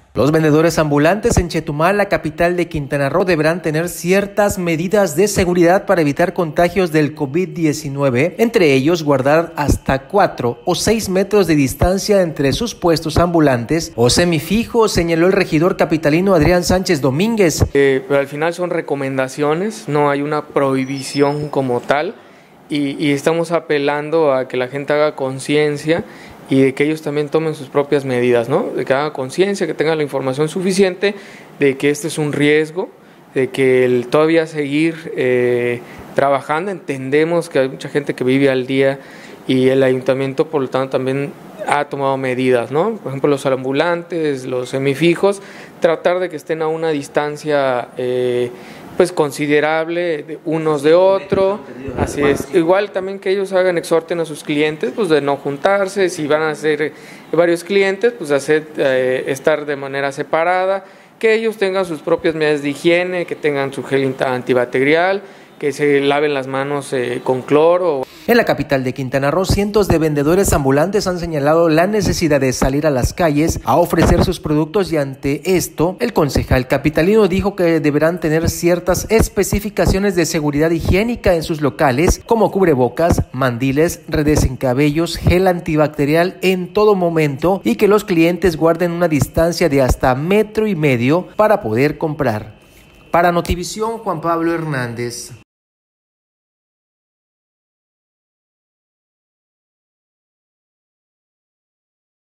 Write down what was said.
Los vendedores ambulantes en Chetumal, la capital de Quintana Roo, deberán tener ciertas medidas de seguridad para evitar contagios del COVID-19, entre ellos guardar hasta 4 o 6 metros de distancia entre sus puestos ambulantes o semifijos, señaló el regidor capitalino Adrián Sánchez Domínguez. Pero al final son recomendaciones, no hay una prohibición como tal y estamos apelando a que la gente haga conciencia y de que ellos también tomen sus propias medidas, ¿no? De que hagan conciencia, que tengan la información suficiente de que este es un riesgo, de que todavía seguir trabajando. Entendemos que hay mucha gente que vive al día y el ayuntamiento, por lo tanto, también ha tomado medidas, ¿no? Por ejemplo, los ambulantes, los semifijos, tratar de que estén a una distancia pues considerable de unos de otro, así es. Igual también que ellos exhorten a sus clientes pues de no juntarse, si van a ser varios clientes pues estar de manera separada, que ellos tengan sus propias medidas de higiene, que tengan su gel antibacterial, que se laven las manos con cloro. En la capital de Quintana Roo, cientos de vendedores ambulantes han señalado la necesidad de salir a las calles a ofrecer sus productos y ante esto, el concejal capitalino dijo que deberán tener ciertas especificaciones de seguridad higiénica en sus locales, como cubrebocas, mandiles, redes en cabellos, gel antibacterial en todo momento y que los clientes guarden una distancia de hasta 1,5 metros para poder comprar. Para Notivisión, Juan Pablo Hernández.